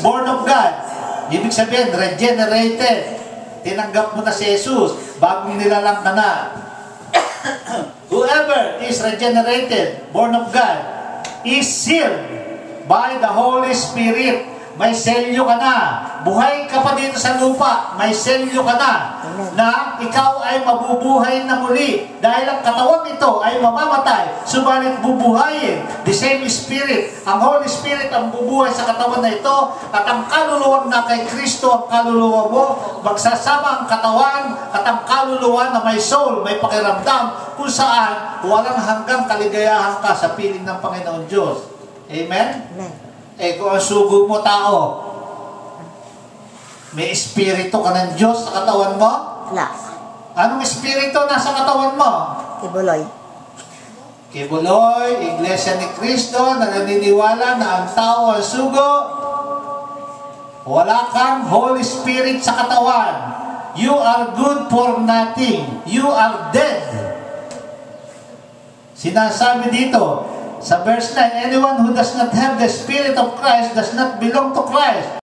born of God. Ibig sabihin, regenerated. Tinanggap mo na si Jesus. Bagong nilalang ka na. Whoever is regenerated, born of God, is sealed by the Holy Spirit. May selyo ka na. Buhay ka pa dito sa lupa. May selyo ka na. Na ikaw ay mabubuhay na muli. Dahil ang katawan ito ay mamamatay. Subalit bubuhayin. The same Spirit. Ang Holy Spirit ang bubuhay sa katawan na ito. At ang kaluluwa na kay Kristo ang kaluluwa mo. Magsasama ang katawan at ang kaluluwa na may soul, may pakiramdam. Kung saan walang hanggang kaligayahan ka sa piling ng Panginoon Diyos. Amen? Amen. Kung ang sugo mo tao, may espiritu ka ng Diyos sa katawan mo? Wala. Anong espiritu nasa katawan mo? Kibuloy. Kibuloy, Iglesia ni Cristo, na naniniwala na ang tao ang sugo. Wala kang Holy Spirit sa katawan. You are good for nothing. You are dead. Sinasabi dito, sa verse 9, anyone who does not have the Spirit of Christ does not belong to Christ.